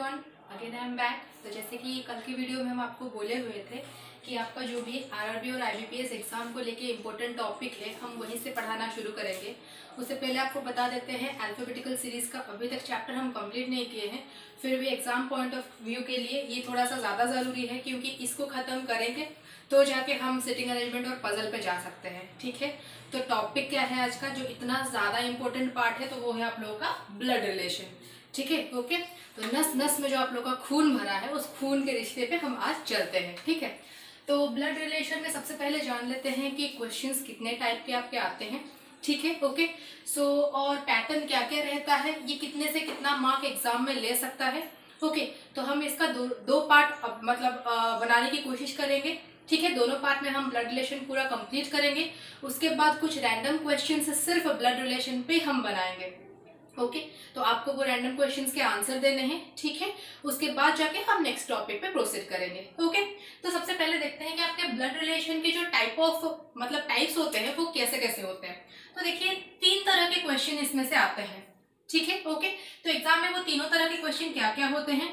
Everyone, again I am back. तो जैसे कि कल की वीडियो में हम आपको बोले हुए थे कि आपका जो भी आरआरबी और आईबीपीएस एग्जाम को लेके इम्पोर्टेंट टॉपिक है हम वहीं से पढ़ाना शुरू करेंगे। उससे पहले आपको बता देते हैं अल्फाबेटिकल सीरीज का अभी तक चैप्टर हम कंप्लीट नहीं किए हैं, फिर भी एग्जाम पॉइंट ऑफ व्यू के लिए ये थोड़ा सा ज़्यादा ज़रूरी है क्योंकि इसको ख़त्म करेंगे तो जाके हम सिटिंग अरेंजमेंट और पजल पे जा सकते हैं। ठीक है, तो टॉपिक क्या है आज का जो इतना ज़्यादा इंपॉर्टेंट पार्ट है, तो वो है आप लोगों का ब्लड रिलेशन। ठीक है, ओके। तो नस नस में जो आप लोगों का खून भरा है उस खून के रिश्ते पे हम आज चलते हैं। ठीक है, तो ब्लड रिलेशन में सबसे पहले जान लेते हैं कि क्वेश्चंस कितने टाइप के आपके आते हैं। ठीक है, ओके। सो और पैटर्न क्या क्या रहता है, ये कितने से कितना मार्क एग्जाम में ले सकता है। ओके, तो हम इसका दो पार्ट मतलब बनाने की कोशिश करेंगे। ठीक है, दोनों पार्ट में हम ब्लड रिलेशन पूरा कंप्लीट करेंगे। उसके बाद कुछ रैंडम क्वेश्चन सिर्फ ब्लड रिलेशन पे हम बनाएंगे। ओके, तो आपको वो रैंडम क्वेश्चंस के आंसर देने हैं। ठीक है, उसके बाद जाके हम नेक्स्ट टॉपिक पे प्रोसीड करेंगे। ओके, तो सबसे पहले देखते हैं कि आपके ब्लड रिलेशन के जो टाइप्स होते हैं वो कैसे कैसे होते हैं। तो देखिए 3 तरह के क्वेश्चन इसमें से आते हैं। ठीक है, ओके। तो एग्जाम में वो तीनों तरह के क्वेश्चन क्या क्या होते हैं।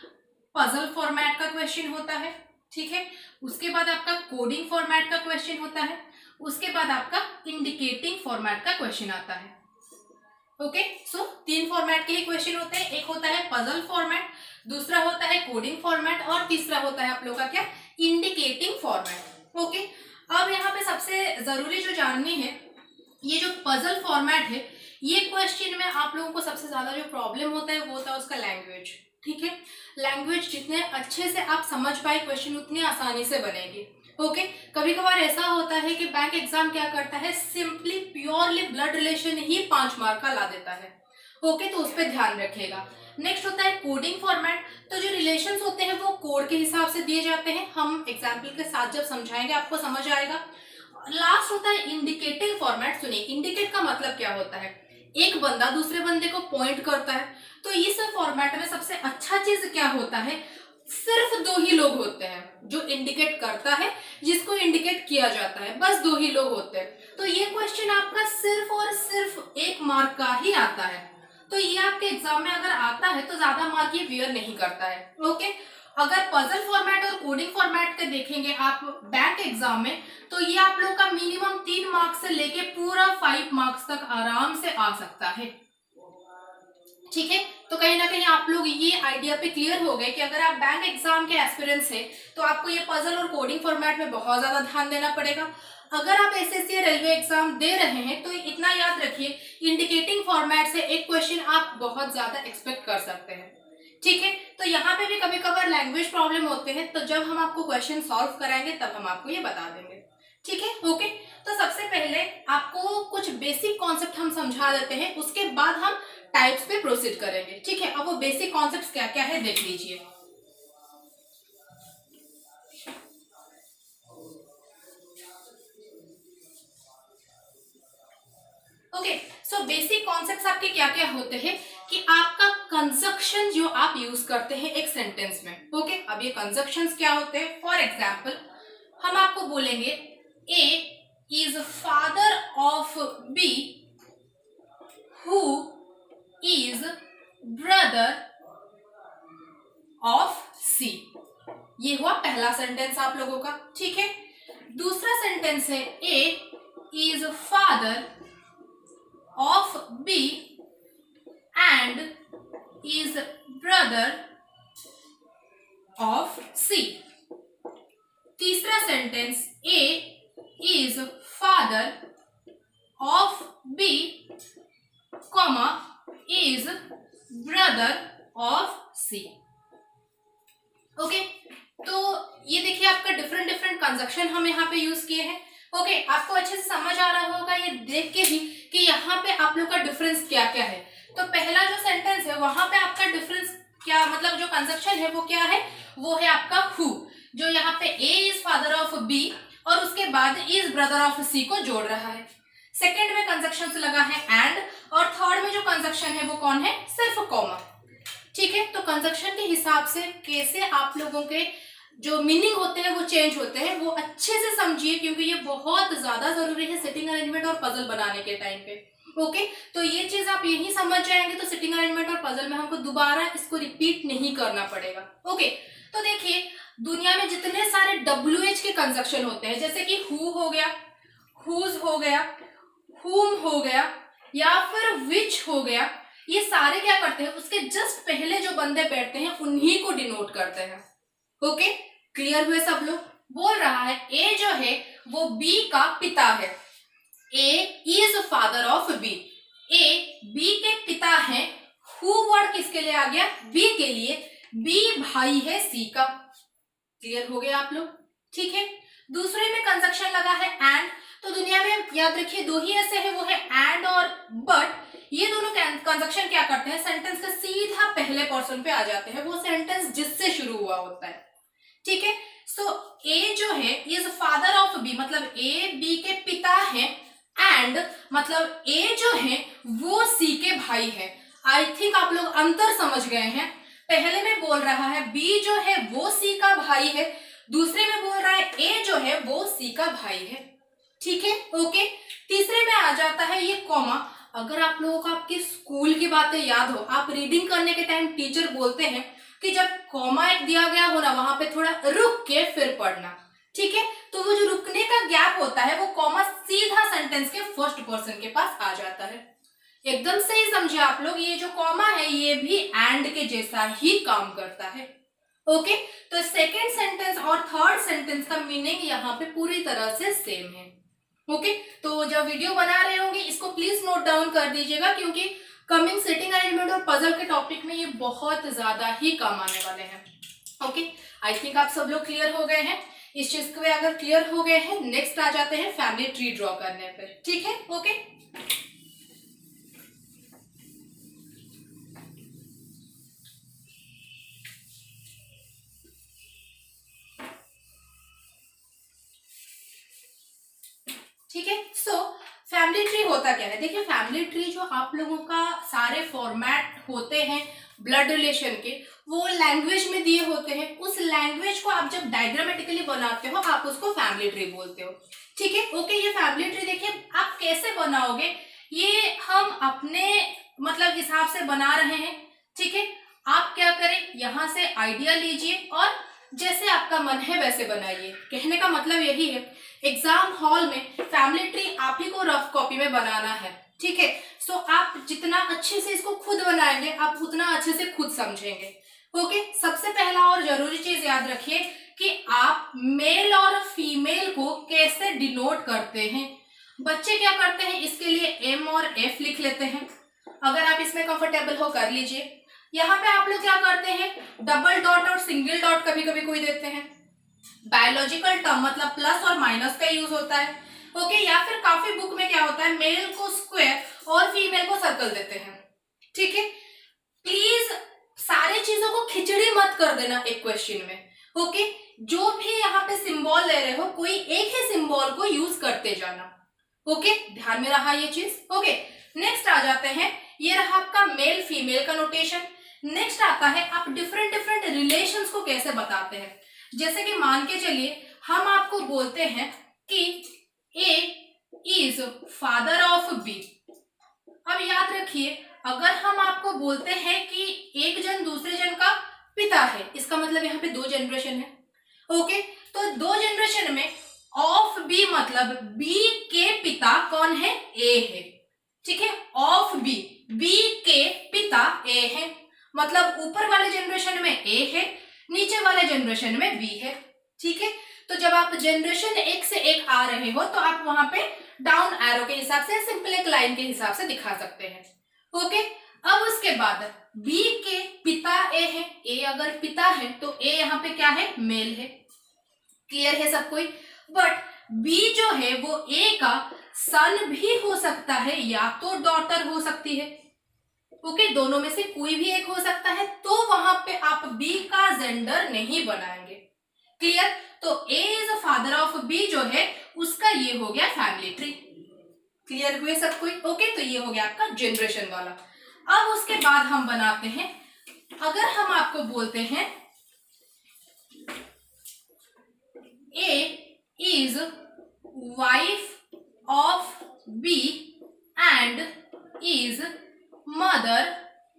पजल फॉर्मेट का क्वेश्चन होता है। ठीक है, उसके बाद आपका कोडिंग फॉर्मेट का क्वेश्चन होता है। उसके बाद आपका इंडिकेटिंग फॉर्मेट का क्वेश्चन आता है। ओके, सो 3 फॉर्मेट के ही क्वेश्चन होते हैं। एक होता है पजल फॉर्मेट, दूसरा होता है कोडिंग फॉर्मेट और तीसरा होता है आप लोगों का क्या, इंडिकेटिंग फॉर्मेट। ओके, अब यहाँ पे सबसे जरूरी जो जाननी है, ये जो पजल फॉर्मेट है, ये क्वेश्चन में आप लोगों को सबसे ज्यादा जो प्रॉब्लम होता है वो होता है उसका लैंग्वेज। ठीक है, लैंग्वेज जितने अच्छे से आप समझ पाए क्वेश्चन उतने आसानी से बनेगी। ओके, कभी कभार ऐसा होता है कि बैंक एग्जाम क्या करता है, सिंपली प्योरली ब्लड रिलेशन ही 5 मार्क का ला देता है। ओके, तो उस पर ध्यान रखिएगा। नेक्स्ट होता है कोडिंग फॉर्मेट। तो जो रिलेशंस होते हैं वो कोड के हिसाब से दिए जाते हैं, हम एग्जाम्पल के साथ जब समझाएंगे आपको समझ आएगा। लास्ट होता है इंडिकेटिंग फॉर्मेट। सुनिए, इंडिकेट का मतलब क्या होता है, एक बंदा दूसरे बंदे को पॉइंट करता है। तो इस फॉर्मेट में सबसे अच्छा चीज क्या होता है, सिर्फ 2 ही लोग होते हैं जो इंडिकेट करता है, जिसको इंडिकेट किया जाता है, बस 2 ही लोग होते हैं। तो ये क्वेश्चन आपका सिर्फ और सिर्फ 1 मार्क का ही आता है। तो ये आपके एग्जाम में अगर आता है तो ज्यादा मार्क ये वेयर नहीं करता है। ओके, अगर पजल फॉर्मेट और कोडिंग फॉर्मेट के देखेंगे आप बैंक एग्जाम में, तो ये आप लोग का मिनिमम 3 मार्क्स से लेके पूरा 5 मार्क्स तक आराम से आ सकता है। ठीक है, तो कहीं ना कहीं आप लोग ये आइडिया पे क्लियर हो गए कि अगर आप बैंक एग्जाम के एस्पिरेंट्स हैं तो आपको ये पजल और कोडिंग फॉर्मेट में बहुत ज्यादा ध्यान देना पड़ेगा। अगर आप एसएससी या रेलवे एग्जाम दे रहे हैं तो इतना याद रखिए, इंडिकेटिंग फॉर्मेट से एक क्वेश्चन आप बहुत ज्यादा एक्सपेक्ट कर सकते हैं। ठीक है, तो यहाँ पे भी कभी कभार लैंग्वेज प्रॉब्लम होते हैं, तो जब हम आपको क्वेश्चन सॉल्व कराएंगे तब हम आपको ये बता देंगे। ठीक है, ओके। तो सबसे पहले आपको कुछ बेसिक कॉन्सेप्ट हम समझा देते हैं, उसके बाद हम टाइप्स पे प्रोसीड करेंगे। ठीक है, अब वो बेसिक कॉन्सेप्ट्स क्या क्या है देख लीजिए। ओके, सो बेसिक कॉन्सेप्ट्स आपके क्या क्या होते हैं कि आपका कंजक्शन जो आप यूज करते हैं एक सेंटेंस में। ओके, अब ये कंजक्शंस क्या होते हैं, फॉर एग्जाम्पल हम आपको बोलेंगे A is father of B who is brother of C. ये हुआ पहला सेंटेंस आप लोगों का। ठीक है, दूसरा सेंटेंस है A is father of B and is brother of C. तीसरा sentence A is father of B comma is brother of C. Okay, तो ये देखिए आपका डिफरेंट कंजक्शन हम यहाँ पे यूज किए हैं। ओके, आपको अच्छे से समझ आ रहा होगा ये देख के भी कि यहाँ पे आप लोग का डिफरेंस क्या क्या है। तो पहला जो सेंटेंस है वहां पे आपका डिफरेंस क्या, मतलब जो कंजक्शन है वो क्या है, वो है आपका हु, जो यहाँ पे A is father of B और उसके बाद इज ब्रदर ऑफ सी को जोड़ रहा है। सेकेंड में कंजक्शन से लगा है एंड, और थर्ड में जो कंजक्शन है वो कौन है, सिर्फ कॉमा। ठीक है, तो कंजक्शन के हिसाब से कैसे आप लोगों के जो मीनिंग होते हैं वो चेंज होते हैं, वो अच्छे से समझिए क्योंकि ये बहुत ज्यादा जरूरी है सिटिंग अरेंजमेंट और पजल बनाने के टाइम पे। ओके, तो ये चीज आप यही समझ जाएंगे तो सिटिंग अरेंजमेंट और पजल में हमको दोबारा इसको रिपीट नहीं करना पड़ेगा। ओके, तो देखिए दुनिया में जितने सारे WH के कंजक्शन होते हैं, जैसे कि हु हो गया, हुज हो गया, हुम हो गया, या फिर विच हो गया, ये सारे क्या करते हैं, उसके जस्ट पहले जो बंदे बैठते हैं उन्हीं को डिनोट करते हैं। ओके, क्लियर हुए सब लोग? बोल रहा है ए जो है वो बी का पिता है, A is father of B, A B के पिता हैं, हु वर्ड किसके लिए आ गया, बी के लिए, बी भाई है सी का। क्लियर हो गया आप लोग? ठीक है, दूसरे में कंजक्शन लगा है एंड, तो दुनिया में याद रखिए दो ही ऐसे है, वो है एंड और बट। ये दोनों कंजक्शन क्या करते हैं, सेंटेंस का सीधा पहले पोर्शन पे आ जाते हैं, वो सेंटेंस जिससे शुरू हुआ होता है। ठीक है, सो ए जो है इज फादर ऑफ बी, मतलब ए बी के पिता है, एंड मतलब ए जो है वो सी के भाई है। आई थिंक आप लोग अंतर समझ गए हैं। पहले में बोल रहा है बी जो है वो सी का भाई है, दूसरे में बोल रहा है ए जो है वो सी का भाई है। ठीक है, ओके। तीसरे में आ जाता है ये कॉमा। अगर आप लोगों को आपकी स्कूल की बातें याद हो, आप रीडिंग करने के टाइम टीचर बोलते हैं कि जब कॉमा एक दिया गया हो ना, वहां पे थोड़ा रुक के फिर पढ़ना। ठीक है, तो वो जो रुकने का गैप होता है वो कॉमा सीधा सेंटेंस के फर्स्ट पर्सन के पास आ जाता है। एकदम सही समझे आप लोग, ये जो कॉमा है ये भी एंड के जैसा ही काम करता है। ओके, तो सेकेंड सेंटेंस और थर्ड सेंटेंस का मीनिंग यहाँ पे पूरी तरह से सेम है। ओके, तो जब वीडियो बना रहे होंगे इसको प्लीज नोट डाउन कर दीजिएगा, क्योंकि कमिंग सिटिंग अरेंजमेंट और पजल के टॉपिक में ये बहुत ज्यादा ही काम आने वाले हैं। ओके, आई थिंक आप सब लोग क्लियर हो गए हैं इस चीज को। अगर क्लियर हो गए हैं, नेक्स्ट आ जाते हैं फैमिली ट्री ड्रॉ करने पे। ठीक है, ओके। ठीक है, सो फैमिली ट्री होता क्या है, देखिए फैमिली ट्री जो आप लोगों का सारे फॉर्मेट होते हैं ब्लड रिलेशन के, वो लैंग्वेज में दिए होते हैं। उस लैंग्वेज को आप जब डायग्रामेटिकली बनाते हो आप उसको फैमिली ट्री बोलते हो। ठीक है, ओके। ये फैमिली ट्री देखिए आप कैसे बनाओगे, ये हम अपने मतलब हिसाब से बना रहे हैं। ठीक है, आप क्या करें, यहाँ से आइडिया लीजिए और जैसे आपका मन है वैसे बनाइए। कहने का मतलब यही है, एग्जाम हॉल में फैमिली ट्री आप ही को रफ कॉपी में बनाना है। ठीक है, सो आप जितना अच्छे से इसको खुद बनाएंगे आप उतना अच्छे से खुद समझेंगे। ओके, सबसे पहला और जरूरी चीज याद रखिए कि आप मेल और फीमेल को कैसे डिनोट करते हैं। बच्चे क्या करते हैं, इसके लिए एम और एफ लिख लेते हैं। अगर आप इसमें कंफर्टेबल हो कर लीजिए। यहाँ पे आप लोग क्या करते हैं, डबल डॉट और सिंगल डॉट कभी कभी कोई देते हैं। बायोलॉजिकल टर्म मतलब प्लस और माइनस का यूज होता है। ओके, या फिर काफी बुक में क्या होता है, मेल को स्क्वायर और फीमेल को सर्कल देते हैं। ठीक है, प्लीज सारी चीजों को खिचड़ी मत कर देना एक क्वेश्चन में। ओके, जो भी यहाँ पे सिंबल ले रहे हो कोई एक ही सिंबल को यूज करते जाना। ओके, ध्यान में रहा ये चीज। ओके, नेक्स्ट आ जाते हैं, ये रहा आपका मेल फीमेल का नोटेशन। नेक्स्ट आता है आप डिफरेंट डिफरेंट रिलेशंस को कैसे बताते हैं। जैसे कि मान के चलिए हम आपको बोलते हैं कि A is father of B. अब याद रखिए, अगर हम आपको बोलते हैं कि एक जन दूसरे जन का पिता है, इसका मतलब यहाँ पे 2 जनरेशन है। ओके, तो 2 जनरेशन में ऑफ बी मतलब बी के पिता कौन है, ए है। ठीक है, ऑफ बी, बी के पिता ए है, मतलब ऊपर वाले जनरेशन में ए है, नीचे वाले जनरेशन में बी है। ठीक है, तो जब आप जनरेशन एक से एक आ रहे हो तो आप वहां पे डाउन एरो के हिसाब से, सिंपल एक लाइन के हिसाब से दिखा सकते हैं। ओके, अब उसके बाद बी के पिता ए है, ए अगर पिता है तो ए यहाँ पे क्या है, मेल है। क्लियर है सब कोई? बट बी जो है वो ए का सन भी हो सकता है या तो डॉटर हो सकती है। ओके, दोनों में से कोई भी एक हो सकता है, तो वहां पे आप बी का जेंडर नहीं बनाएंगे। क्लियर? तो A is a father of B जो है उसका ये हो गया फैमिली ट्री। क्लियर हुए सब कोई? ओके, तो ये हो गया आपका जनरेशन वाला। अब उसके बाद हम बनाते हैं, अगर हम आपको बोलते हैं A is wife of B and is mother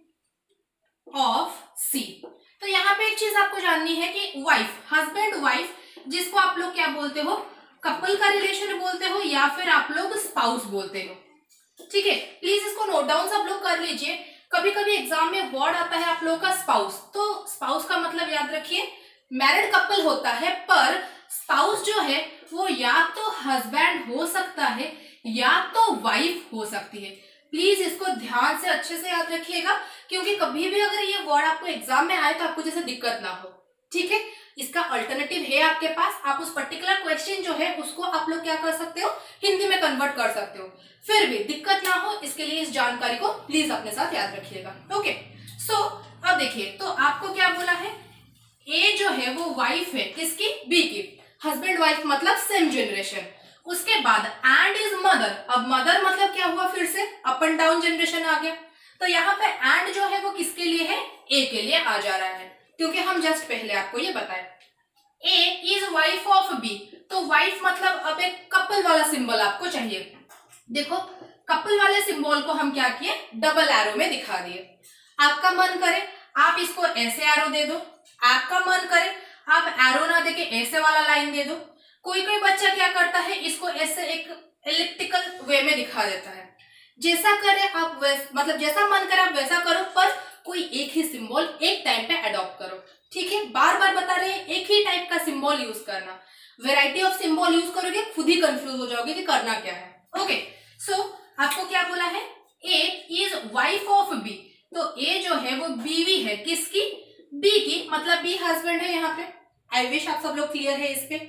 of C. तो यहाँ पे एक चीज आपको जाननी है कि वाइफ, हस्बैंड वाइफ, जिसको आप लोग क्या बोलते हो, कपल का रिलेशन बोलते हो या फिर आप लोग स्पाउस बोलते हो। ठीक है, प्लीज इसको नोट डाउन सब लोग कर लीजिए। कभी कभी एग्जाम में वर्ड आता है आप लोगों का स्पाउस, तो स्पाउस का मतलब याद रखिए मैरिड कपल होता है, पर स्पाउस जो है वो या तो हस्बैंड हो सकता है या तो वाइफ हो सकती है। प्लीज इसको ध्यान से अच्छे से याद रखिएगा, क्योंकि कभी भी अगर ये वर्ड आपको एग्जाम में आए तो आपको जैसे दिक्कत ना हो। ठीक है, इसका अल्टरनेटिव है आपके पास, आप उस पर्टिकुलर क्वेश्चन जो है उसको आप लोग क्या कर सकते हो, हिंदी में कन्वर्ट कर सकते हो। फिर भी दिक्कत ना हो इसके लिए इस जानकारी को प्लीज अपने साथ याद रखिएगा। ओके, सो अब देखिए, तो आपको क्या बोला है, ए जो है वो वाइफ है किसकी, बी की, हस्बैंड वाइफ मतलब सेम जनरेशन। उसके बाद एंड इज मदर, अब मदर मतलब क्या हुआ, फिर से अप एंड डाउन जनरेशन आ गया, तो यहाँ पे एंड जो है वो किसके लिए है, ए के लिए आ जा रहा है, क्योंकि हम जस्ट पहले आपको ये बताए। A is wife of B, तो वाइफ मतलब अब एक कपल वाला सिंबल आपको चाहिए। देखो कपल वाले सिंबल को हम क्या किए, डबल एरो में दिखा दिए। आपका मन करे आप इसको ऐसे एरो दे दो, आपका मन करे आप एरो ना देके ऐसे वाला लाइन दे दो। कोई कोई बच्चा क्या करता है, इसको ऐसे एक एलिप्टिकल वे में दिखा देता है। जैसा करे आप वैसा, मतलब जैसा मन करे आप वैसा करो, पर कोई एक ही सिंबल एक टाइम पे अडॉप्ट करो। ठीक है, बार बार बता रहे हैं एक ही टाइप का सिंबल यूज करना। वेराइटी ऑफ सिंबल यूज करोगे खुद ही कंफ्यूज हो जाओगे कि करना क्या है। ओके, सो आपको क्या बोला है, A is wife of B, तो ए जो है वो बीवी है किसकी, बी की, मतलब बी हस्बैंड है यहाँ पे। आई विश आप सब लोग क्लियर है इस पे।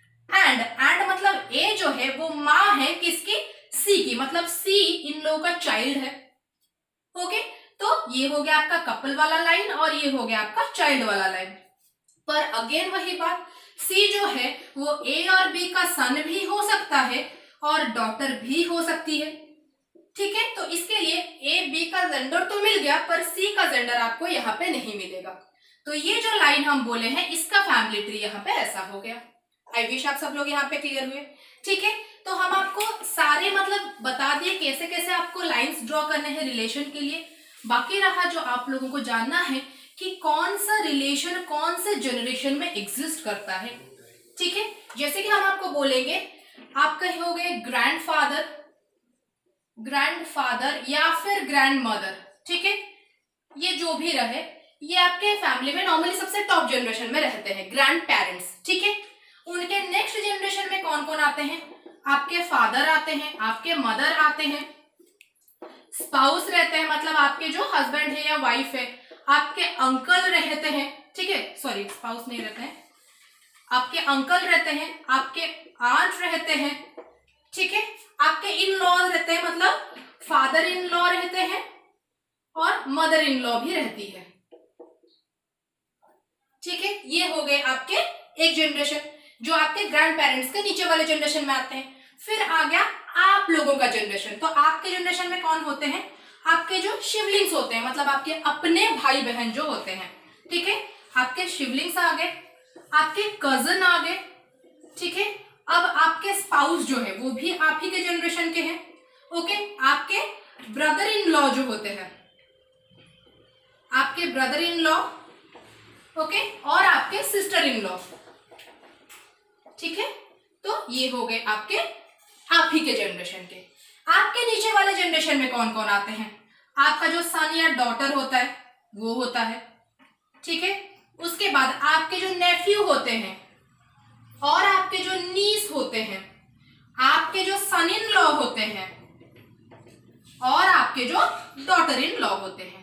एंड मतलब ए जो है वो माँ है किसकी, सी की, मतलब सी इन लोगों का चाइल्ड है। ओके, तो ये हो गया आपका कपल वाला लाइन और ये हो गया आपका चाइल्ड वाला लाइन। पर अगेन वही बात, सी जो है वो ए और बी का सन भी हो सकता है और डॉटर भी हो सकती है। ठीक है, तो इसके लिए ए बी का जेंडर तो मिल गया, पर सी का जेंडर आपको यहाँ पे नहीं मिलेगा। तो ये जो लाइन हम बोले हैं इसका फैमिली ट्री यहाँ पे ऐसा हो गया। आई विश आप सब लोग यहाँ पे क्लियर हुए। ठीक है, तो हम आपको सारे मतलब बता दिए कैसे कैसे आपको लाइंस ड्रॉ करने हैं रिलेशन के लिए। बाकी रहा जो आप लोगों को जानना है कि कौन सा रिलेशन कौन से जनरेशन में एग्जिस्ट करता है। ठीक है, जैसे कि हम आपको बोलेंगे, आप कहोगे ग्रैंडफादर या फिर ग्रैंड मदर। ठीक है, ये जो भी रहे, ये आपके फैमिली में नॉर्मली सबसे टॉप जनरेशन में रहते हैं, ग्रैंड पेरेंट्स। ठीक है, उनके नेक्स्ट जनरेशन में कौन कौन आते हैं, आपके फादर आते हैं, आपके मदर आते हैं, स्पाउस रहते हैं, मतलब आपके जो हस्बैंड है या वाइफ है, आपके अंकल रहते हैं। ठीक है, सॉरी स्पाउस नहीं रहते हैं, आपके अंकल रहते हैं, आपके आंट रहते हैं। ठीक है, आपके इन लॉज रहते हैं, मतलब फादर इन लॉ रहते हैं और मदर इन लॉ भी रहती है। ठीक है, ये हो गए आपके एक जनरेशन जो आपके ग्रैंड पेरेंट्स के नीचे वाले जनरेशन में आते हैं। फिर आ गया आप लोगों का जनरेशन। तो आपके जनरेशन में कौन होते हैं, आपके जो शिवलिंग्स होते हैं, मतलब आपके अपने भाई बहन जो होते हैं। ठीक है, आपके शिवलिंग्स आ गए, आपके कजन आ गए। ठीक है, अब आपके स्पाउस जो है वो भी आप ही के जनरेशन के हैं। ओके, आपके ब्रदर इन लॉ जो होते हैं, आपके ब्रदर इन लॉ, ओके, और आपके सिस्टर इन लॉ। ठीक है, तो ये हो गए आपके आप ही के जनरेशन के। आपके नीचे वाले जनरेशन में कौन कौन आते हैं, आपका जो सन या डॉटर होता है वो होता है। ठीक है, उसके बाद आपके जो नेफ्यू होते हैं और आपके जो नीस होते हैं, आपके जो सन इन लॉ होते हैं और आपके जो डॉटर इन लॉ होते हैं।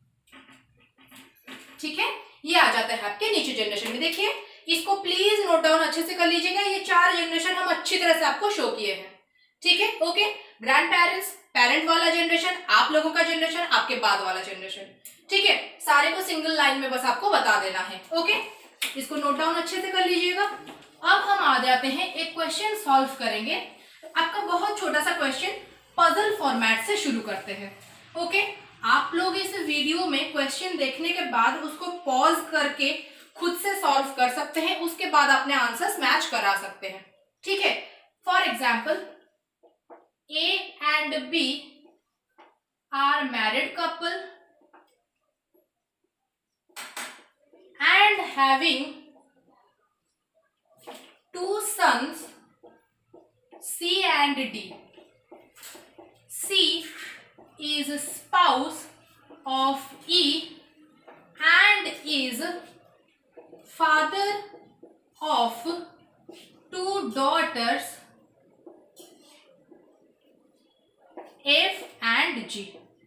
ठीक है, ये आ जाता है आपके नीचे जनरेशन में। देखिए इसको प्लीज नोट डाउन अच्छे से कर लीजिएगा, ये 4 जनरेशन हम अच्छी तरह से आपको शो किए हैं। ठीक है, ओके, ग्रैंड पेरेंट्स, पेरेंट वाला जनरेशन, आप लोगों का जनरेशन, आपके बाद वाला जनरेशन। ठीक है, सारे को सिंगल लाइन में बस आपको बता देना है। ओके, इसको नोट डाउन अच्छे से कर लीजिएगा। अब हम आ जाते हैं एक क्वेश्चन सॉल्व करेंगे। आपका बहुत छोटा सा क्वेश्चन पजल फॉर्मेट से शुरू करते हैं। ओके, आप लोग इस वीडियो में क्वेश्चन देखने के बाद उसको पॉज करके खुद से सॉल्व कर सकते हैं, उसके बाद अपने आंसर्स मैच करा सकते हैं। ठीक है, for example A and B are married couple and having 2 sons, C and D. C is spouse of E and is father of 2 daughters F and G.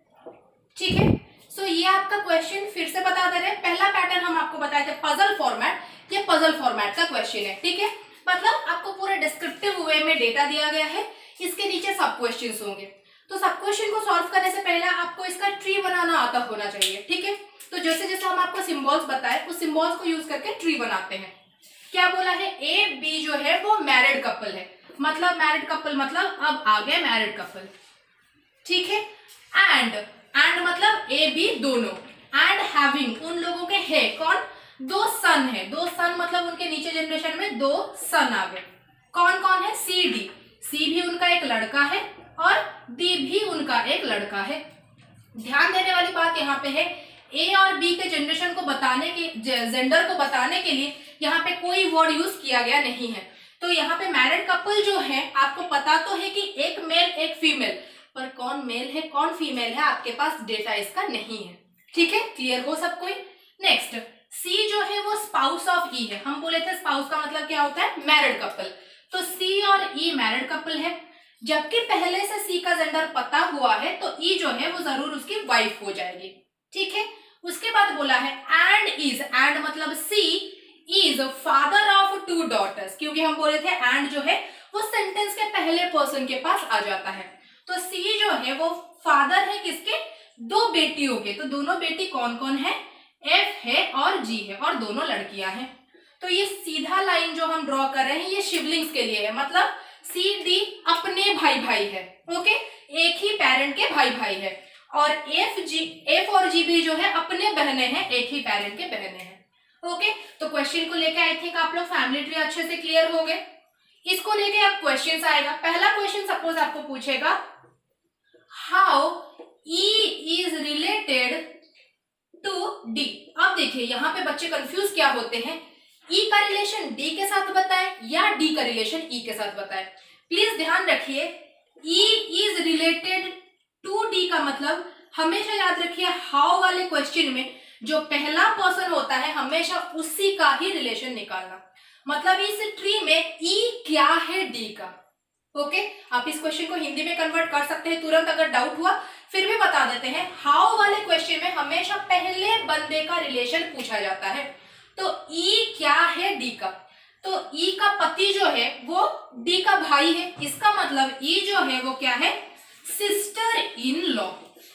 ठीक है, सो ये आपका क्वेश्चन फिर से बता दे रहे हैं। पहला पैटर्न हम आपको बताए थे पजल फॉर्मेट, ये पजल फॉर्मेट का क्वेश्चन है। ठीक है, मतलब आपको पूरे डिस्क्रिप्टिव वे में डेटा दिया गया है, इसके नीचे सब क्वेश्चंस होंगे। तो सब क्वेश्चन को सॉल्व करने से पहले आपको इसका ट्री बनाना आता होना चाहिए। ठीक है, तो जैसे जैसे हम आपको सिंबल्स बताए उस सिंबल्स को यूज करके ट्री बनाते हैं। क्या बोला है, ए बी जो है वो मैरिड कपल है, मतलब मैरिड कपल मतलब अब आ गया मैरिड कपल। ठीक है, एंड मतलब ए बी दोनों, एंड हैविंग उन लोगों के है कौन, 2 सन है, 2 सन मतलब उनके नीचे जनरेशन में 2 सन आ गए। कौन कौन है, सी डी, सी भी उनका एक लड़का है और डी भी उनका एक लड़का है। ध्यान देने वाली बात यहाँ पे है, ए और बी के जनरेशन को बताने के, जेंडर को बताने के लिए यहाँ पे कोई वर्ड यूज किया गया नहीं है। तो यहाँ पे मैरिड कपल जो है आपको पता तो है कि एक मेल एक फीमेल, पर कौन मेल है कौन फीमेल है आपके पास डेटा इसका नहीं है। ठीक है, क्लियर हो सब कोई। नेक्स्ट, सी जो है वो स्पाउस ऑफ ई है। हम बोले थे स्पाउस का मतलब क्या होता है, मैरिड कपल। तो सी और ई मैरिड कपल है, जबकि पहले से सी का जेंडर पता हुआ है तो ई जो है वो जरूर उसकी वाइफ हो जाएगी। ठीक है, उसके बाद बोला है एंड इज, एंड मतलब C is father of 2 daughters, क्योंकि हम बोले थे एंड जो है वो सेंटेंस के पहले पर्सन के पास आ जाता है। तो सी जो है वो फादर है किसके, 2 बेटियों के। तो दोनों बेटी कौन कौन है, एफ है और जी है, और दोनों लड़कियां हैं। तो ये सीधा लाइन जो हम ड्रॉ कर रहे हैं ये शिवलिंग्स के लिए है, मतलब सी डी अपने भाई भाई है। ओके, एक ही पेरेंट के भाई भाई है, और एफ और जी भी जो है अपने बहने हैं, एक ही पेरेंट के बहने हैं। ओके, तो क्वेश्चन को लेके आई थिंक आप लोग फैमिली ट्री अच्छे से क्लियर हो गए। इसको लेके अब क्वेश्चन आएगा। पहला क्वेश्चन सपोज आपको पूछेगा, how E is related to D. अब देखिए यहाँ पे बच्चे कंफ्यूज क्या होते हैं, ई का रिलेशन डी के साथ बताए या डी का रिलेशन ई के साथ बताए। प्लीज ध्यान रखिए, E is related to D का मतलब हमेशा याद रखिए हाउ वाले क्वेश्चन में जो पहला पर्सन होता है हमेशा उसी का ही रिलेशन निकालना। मतलब इस ट्री में ई क्या है डी का। ओके, आप इस क्वेश्चन को हिंदी में कन्वर्ट कर सकते हैं तुरंत, अगर डाउट हुआ फिर भी बता देते हैं। हाउ वाले क्वेश्चन में हमेशा पहले बंदे का रिलेशन पूछा जाता है। तो ई क्या है डी का, तो ई का पति जो है वो डी का भाई है, इसका मतलब ई जो है वो क्या है, sister in law.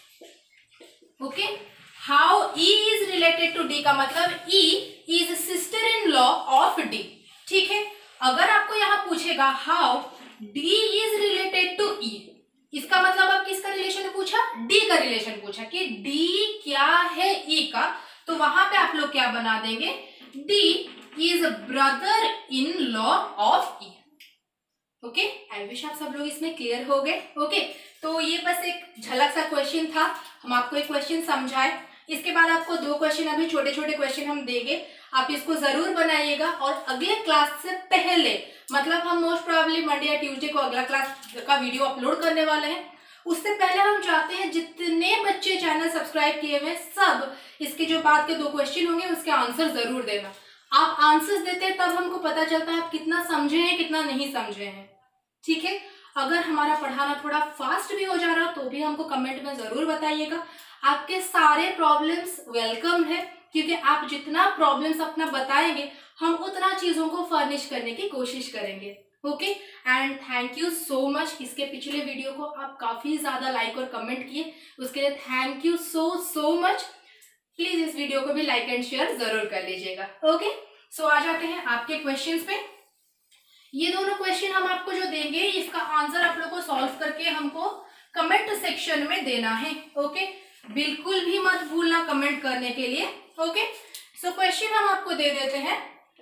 Okay, how E is related to D का मतलब E is sister in law of D. ठीक है, अगर आपको यहां पूछेगा how D is related to E, इसका मतलब अब किसका रिलेशन पूछा, डी का रिलेशन पूछा कि डी क्या है ई का। तो वहां पे आप लोग क्या बना देंगे, D is brother in law of E. Okay, I wish आप सब लोग इसमें क्लियर हो गए। ओके, तो ये बस एक झलक सा क्वेश्चन था, हम आपको एक क्वेश्चन समझाए। इसके बाद आपको 2 क्वेश्चन अभी छोटे छोटे क्वेश्चन हम देंगे, आप इसको जरूर बनाइएगा। और अगले क्लास से पहले, मतलब हम मोस्ट प्रोबेबली मंडे या ट्यूसडे को अगला क्लास का वीडियो अपलोड करने वाले हैं, उससे पहले हम चाहते हैं जितने बच्चे चैनल सब्सक्राइब किए हुए सब इसके जो बाद के 2 क्वेश्चन होंगे उसके आंसर जरूर देना। आप आंसर्स देते हैं तब हमको पता चलता है आप कितना समझे हैं कितना नहीं समझे हैं। ठीक है, अगर हमारा पढ़ाना थोड़ा फास्ट भी हो जा रहा तो भी हमको कमेंट में जरूर बताइएगा। आपके सारे प्रॉब्लम्स वेलकम है, क्योंकि आप जितना प्रॉब्लम्स अपना बताएंगे हम उतना चीजों को फर्निश करने की कोशिश करेंगे। Okay, and thank you so much. इसके पिछले वीडियो को आप काफी ज्यादा लाइक और कमेंट किए, उसके लिए thank you so much. Please इस वीडियो को भी लाइक एंड शेयर जरूर कर लीजिएगा। ओके, सो आ जाते हैं आपके क्वेश्चंस पे। ये दोनों क्वेश्चन हम आपको जो देंगे इसका आंसर आप लोग को सॉल्व करके हमको कमेंट सेक्शन में देना है। ओके, बिल्कुल भी मत भूलना कमेंट करने के लिए। ओके, सो क्वेश्चन हम आपको दे देते हैं,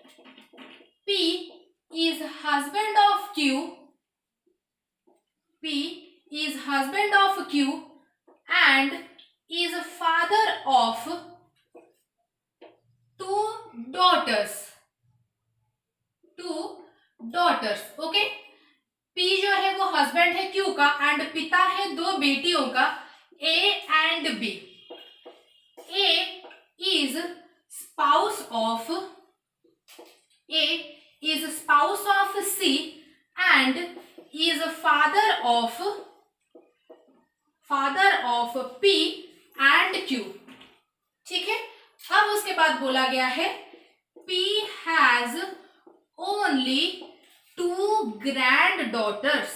P is husband of Q and is a father of 2 daughters. Okay. P जो है वो हस्बैंड है Q का एंड पिता है 2 बेटियों का A and B. A is spouse of C and is a father of P and Q. ठीक है। अब उसके बाद बोला गया है P has only 2 granddaughters.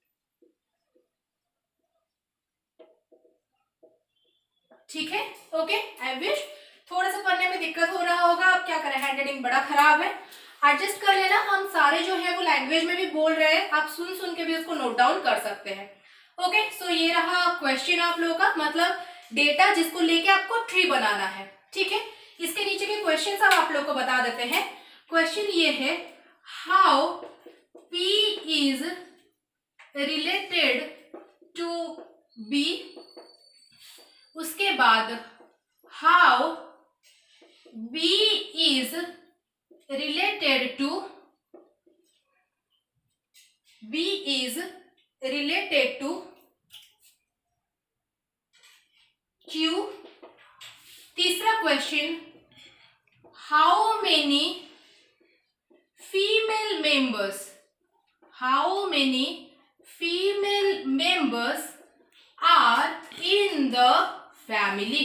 ठीक है, ओके। आई विश थोड़ा सा पढ़ने में दिक्कत हो रहा होगा, अब क्या करें, हैंडराइटिंग बड़ा खराब है, एडजस्ट कर लेना। हम सारे जो है वो लैंग्वेज में भी बोल रहे हैं, आप सुन के भी उसको नोट डाउन कर सकते हैं। ओके, सो ये रहा क्वेश्चन आप लोगों का, मतलब डेटा जिसको लेके आपको ट्री बनाना है। ठीक है, इसके नीचे के क्वेश्चन अब आप लोग को बता देते हैं। क्वेश्चन ये है, how P is related to B. उसके बाद how B is related to Q. तीसरा question, how many female members are in the family.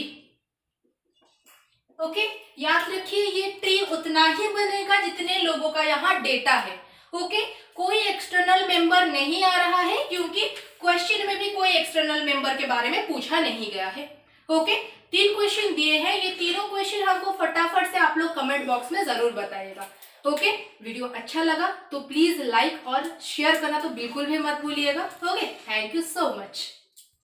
Okay, याद रखिए ये ट्री उतना ही बनेगा जितने लोगों का यहाँ डेटा है। ओके, कोई एक्सटर्नल मेंबर नहीं आ रहा है क्योंकि क्वेश्चन में भी कोई एक्सटर्नल मेंबर के बारे में पूछा नहीं गया है। ओके, 3 क्वेश्चन दिए हैं, ये तीनों क्वेश्चन हमको फटाफट से आप लोग कमेंट बॉक्स में जरूर बताइएगा। ओके, वीडियो अच्छा लगा तो प्लीज लाइक और शेयर करना तो बिल्कुल भी मत भूलिएगा। Okay, thank you so much.